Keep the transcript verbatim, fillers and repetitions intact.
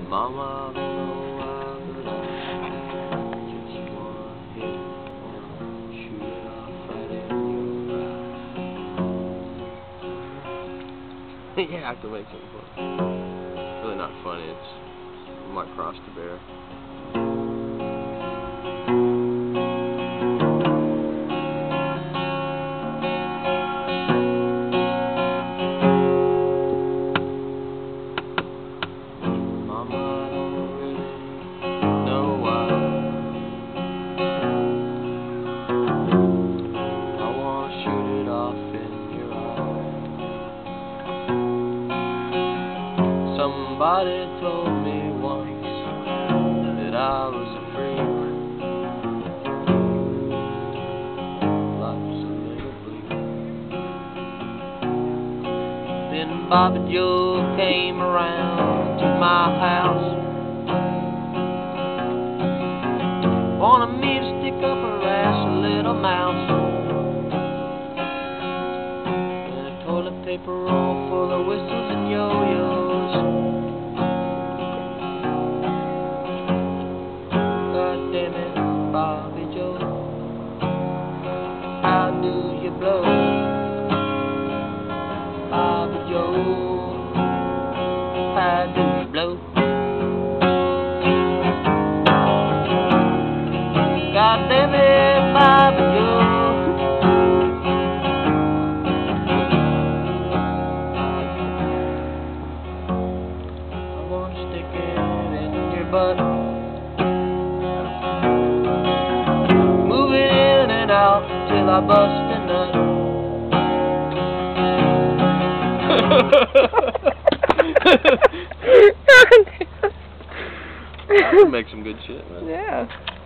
Mama, I don't know why, but I just wanna hit it, wanna shoot it off right in your eye. Yeah, I have to make something fun. It's really not funny, it's my cross to bear. Somebody told me once that I was a freak. Life's a little bleak. Then Bobby Joe came around to my house, wanted me to stick up her ass, a little mouse, and a toilet paper roll full of whistles and yo-yos. Bobby Joe, how do you blow? Bobby Joe, how do you blow? God damn it, Bobby Joe. I wanna stick it in your butt, out till I bust a nut. Make some good shit, man. Yeah.